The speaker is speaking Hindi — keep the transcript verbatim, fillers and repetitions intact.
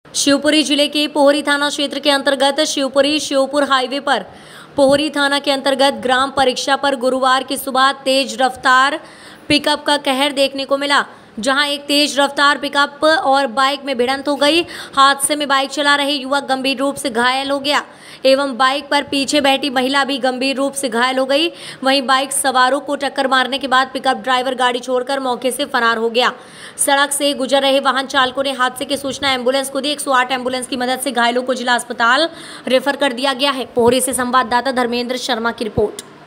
शिवपुरी जिले के पोहरी थाना क्षेत्र के अंतर्गत शिवपुरी श्योपुर हाईवे पर पोहरी थाना के अंतर्गत ग्राम परीक्षा पर गुरुवार की सुबह तेज रफ्तार पिकअप का कहर देखने को मिला, जहां एक तेज रफ्तार पिकअप और बाइक में भिड़ंत हो गई। हादसे में बाइक चला रहे युवक गंभीर रूप से घायल हो गया एवं बाइक पर पीछे बैठी महिला भी गंभीर रूप से घायल हो गई। वहीं बाइक सवारों को टक्कर मारने के बाद पिकअप ड्राइवर गाड़ी छोड़कर मौके से फरार हो गया। सड़क से गुजर रहे वाहन चालकों ने हादसे की सूचना एम्बुलेंस को दी। एक सौ आठ एम्बुलेंस की मदद से घायलों को जिला अस्पताल रेफर कर दिया गया है। पोहरी से संवाददाता धर्मेंद्र शर्मा की रिपोर्ट।